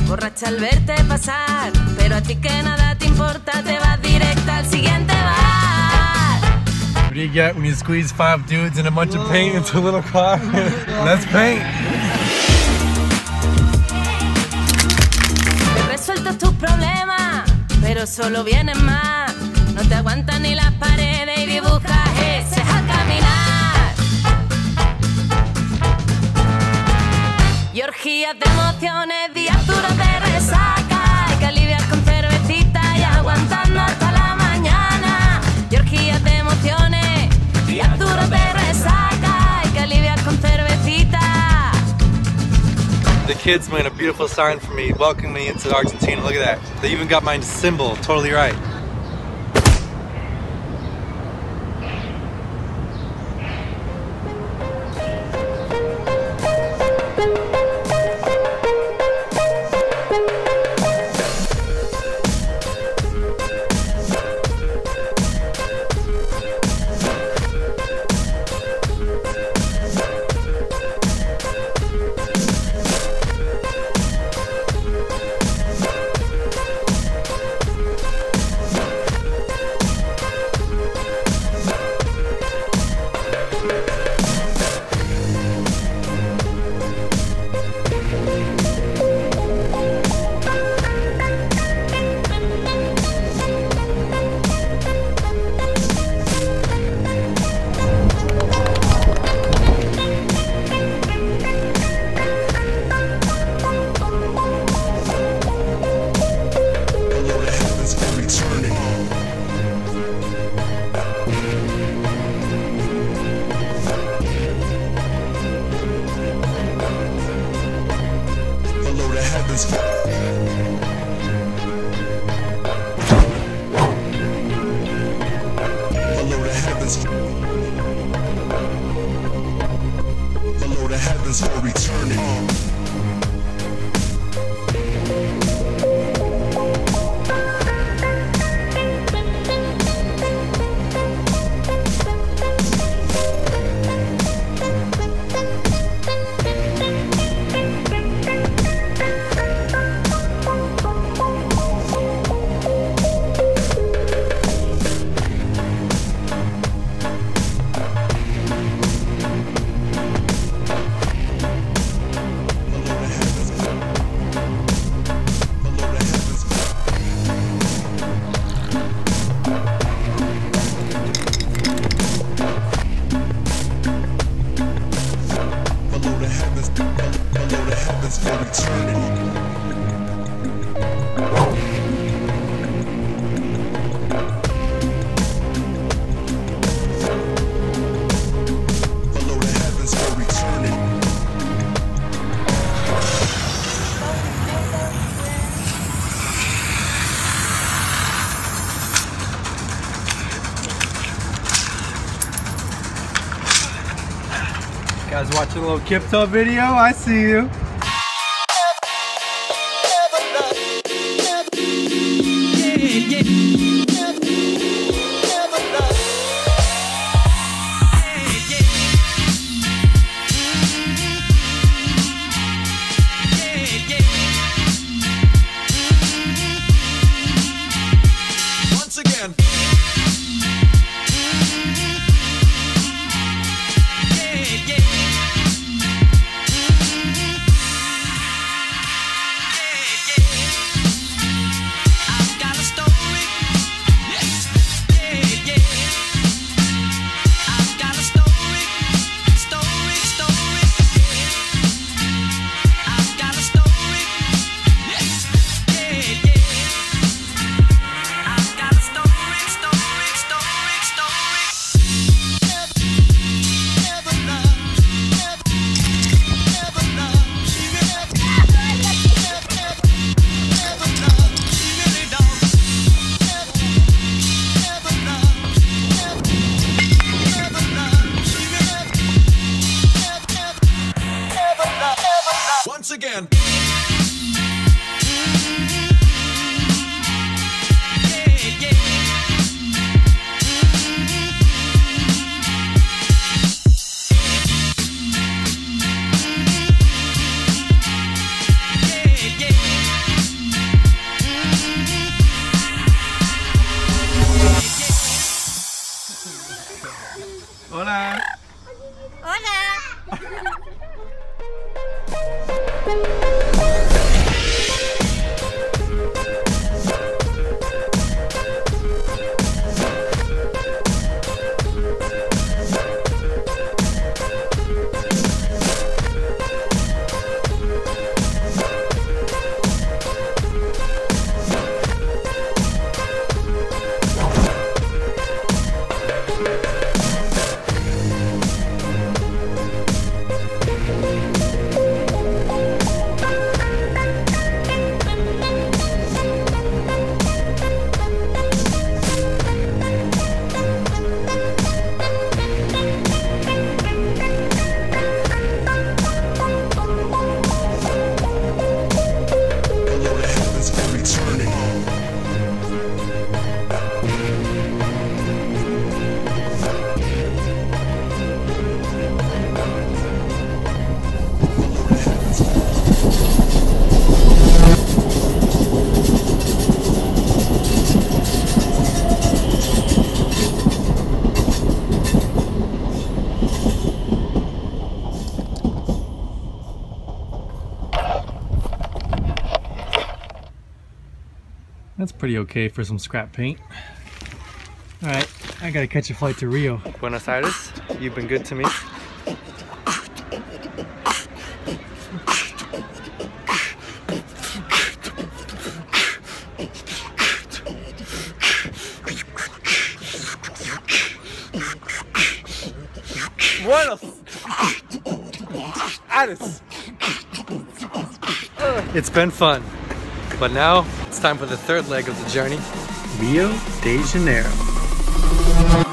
borracha al verte pasar, pero a ti que nada te importa, te vas directa al siguiente bar. What do you get when you squeeze 5 dudes and a bunch of paint into a little car? Let's paint. He resuelto tus problemas, pero solo vienen más. No te aguantan ni las paredes y dibujas ese a caminar. Y orgías de emociones, días duros de resaca, hay que aliviar con cervecita y aguantando hasta la mañana. Y orgías de emociones, días duros de resaca, hay que aliviar con cervecita. The kids made a beautiful sign for me, welcoming me into Argentina. Look at that. They even got my symbol totally right. Below the heavens for eternity. Guys watching a little Kipto video? I see you. Once again. Once again. That's pretty okay for some scrap paint. Alright, I gotta catch a flight to Rio. Buenos Aires, you've been good to me. Buenos Aires. It's been fun, but now it's time for the third leg of the journey, Rio de Janeiro.